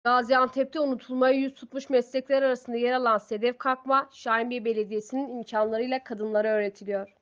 Gaziantep'te unutulmaya yüz tutmuş meslekler arasında yer alan Sedef Kakma, Şahinbey Belediyesi'nin imkanlarıyla kadınlara öğretiliyor.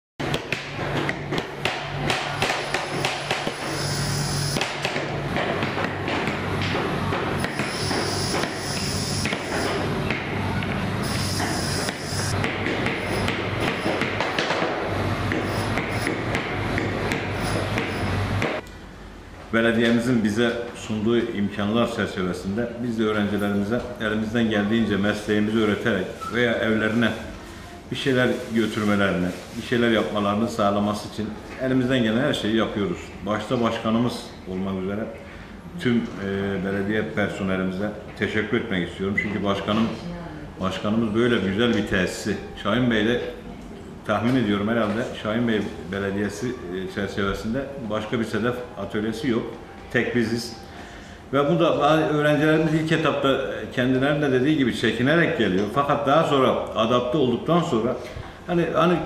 Belediyemizin bize sunduğu imkanlar çerçevesinde biz de öğrencilerimize elimizden geldiğince mesleğimizi öğreterek veya evlerine bir şeyler götürmelerini, bir şeyler yapmalarını sağlaması için elimizden gelen her şeyi yapıyoruz. Başta başkanımız olmak üzere tüm belediye personelimize teşekkür etmek istiyorum. Çünkü başkanımız böyle güzel bir tesisi Şahinbey'de, tahmin ediyorum herhalde Şahinbey Belediyesi çerçevesinde başka bir sedef atölyesi yok. Tek biziz. Ve bu da öğrencilerimiz ilk etapta kendilerine dediği gibi çekinerek geliyor. Fakat daha sonra adapte olduktan sonra hani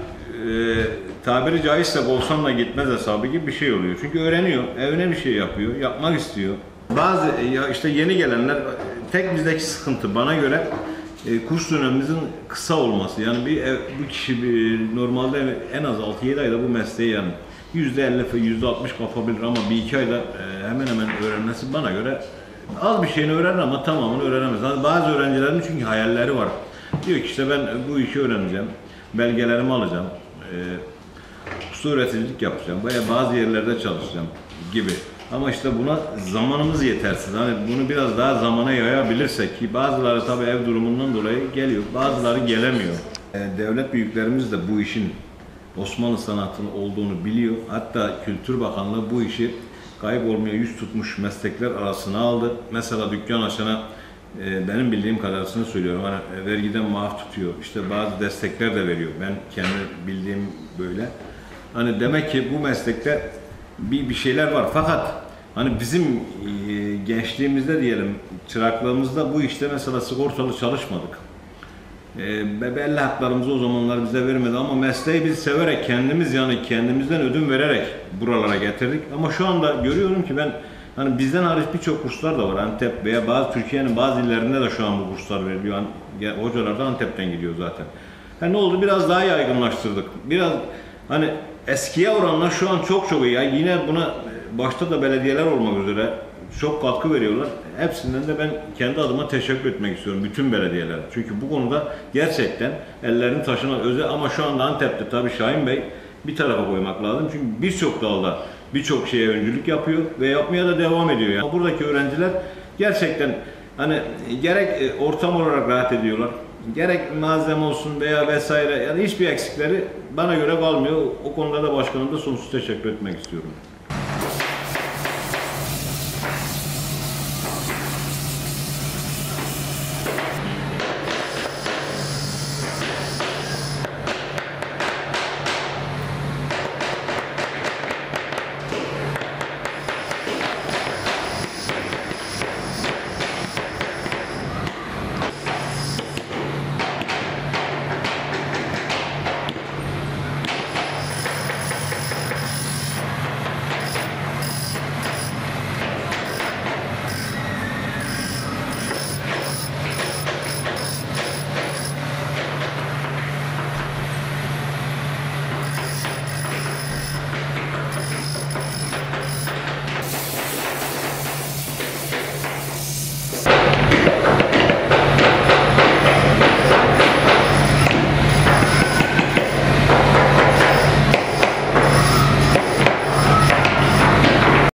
tabiri caizse bolsanla gitmez hesabı gibi bir şey oluyor. Çünkü öğreniyor, evine bir şey yapıyor, yapmak istiyor. Bazı işte yeni gelenler, tek bizdeki sıkıntı bana göre kurs dönemimizin kısa olması. Yani bu kişi normalde en az 6-7 ayda bu mesleği yani %50, %60 kapabilir ama bir iki ayda hemen hemen öğrenmesi bana göre az bir şeyini öğrenir ama tamamını öğrenemez. Yani bazı öğrencilerin çünkü hayalleri var. Diyor ki işte ben bu işi öğreneceğim, belgelerimi alacağım, usta öğreticilik yapacağım veya bazı yerlerde çalışacağım gibi. Ama işte buna zamanımız yetersiz. Hani bunu biraz daha zamana yayabilirsek ki bazıları tabii ev durumundan dolayı geliyor, bazıları gelemiyor. Devlet büyüklerimiz de bu işin Osmanlı sanatının olduğunu biliyor. Hatta Kültür Bakanlığı bu işi kaybolmaya yüz tutmuş meslekler arasına aldı. Mesela dükkan açana benim bildiğim kadarını söylüyorum. Hani vergiden muaf tutuyor. İşte bazı destekler de veriyor. Ben kendi bildiğim böyle. Hani demek ki bu meslekte bir şeyler var. Fakat hani bizim gençliğimizde diyelim, çıraklığımızda bu işte mesela sigortalı çalışmadık. Belli haklarımızı o zamanlar bize vermedi ama mesleği biz severek kendimizden ödün vererek buralara getirdik. Ama şu anda görüyorum ki ben hani bizden hariç birçok kurslar da var Antep veya Türkiye'nin bazı illerinde de şu an bu kurslar veriliyor. Hocalar da Antep'ten gidiyor zaten. Ne oldu? Biraz daha yaygınlaştırdık. Biraz hani eskiye oranla şu an çok iyi. Yani yine buna başta da belediyeler olmak üzere çok katkı veriyorlar. Hepsinden de ben kendi adıma teşekkür etmek istiyorum bütün belediyelere. Çünkü bu konuda gerçekten ellerini taşına özel ama şu anda Antep'te tabii Şahinbey bir tarafa koymak lazım. Çünkü birçok dalda birçok şeye öncülük yapıyor ve yapmaya da devam ediyor. Yani buradaki öğrenciler gerçekten hani gerek ortam olarak rahat ediyorlar, gerek malzeme olsun veya vesaire yani hiçbir eksikleri bana göre kalmıyor. O konuda da başkanım da sonsuz teşekkür etmek istiyorum.